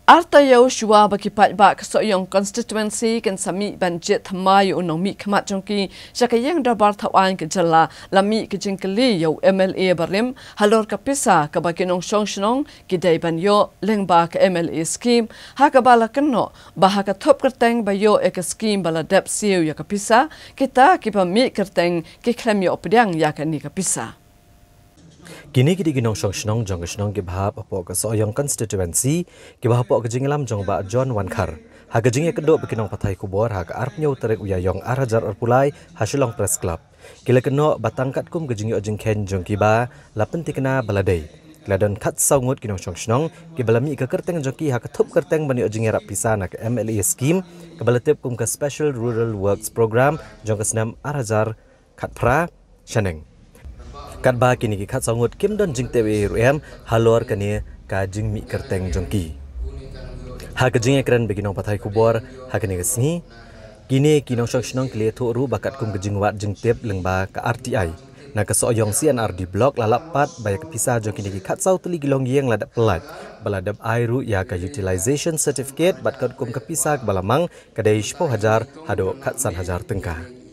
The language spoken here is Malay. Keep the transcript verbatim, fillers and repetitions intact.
Artayo shua bagi patbak kesoyong constituency kan sami banjit thamai unong mi khamat jongki sakayang dabar thawan ke jala lami ke jingkeli yo M L A barim halor kapisa ka bakinong songshong kidai banyo lengba ke M L A scheme ha ka bala kenno bah ka thop kerteng bayo ek scheme bala dep siu ya kapisa kita kipa mi kerteng ki klem yo opdyang ya ka ni kapisa. Kini kidi ginong song shnong jong shnong ki bahap apo ka soyong constituency ki bahap apo kajingelam jong ba John Wankar ha kajinge kedo bekinong pathai kubor ha ka arpnya utarek uyayong arajar arpulai hasilong press club kila keno batangkat kum kajinge ojing ken jong ki ba lapen tikna baladai ladon khat saungut kinong song shnong ki balami ka kerteng joki ha ka thup kerteng bani ojing rap pisana ka M L A scheme ka balatep kum ka special rural works program jong ka snam arajar khatpra shaneng kat ba kini ki khat sangut kim don jing tewe ruem halor kani ka jing mi kerteng jongki ha ka jing ekran beginong pathai kubor ha kani gesni kini kinong shok shnong kle tho ru bakat kum jing wat jing tep lengba ka R T I na ka soyong C N R D block lalap pat baya ka pisa jong kini ki khat sau tuli gilong yeng ladap pelat baladap ai ru ya ka utilization certificate bat kat kum ka pisa balamang kadai sepuluh hajar hado khat san hajar tengka.